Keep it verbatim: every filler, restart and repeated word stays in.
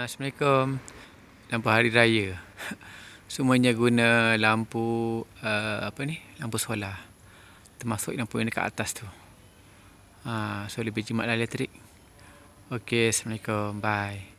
Assalamualaikum. Lampu hari raya. Semuanya guna lampu uh, apa ni? Lampu solar. Termasuk lampu yang dekat atas tu. Ha, so lebih jimat lah elektrik. Okey, Assalamualaikum. Bye.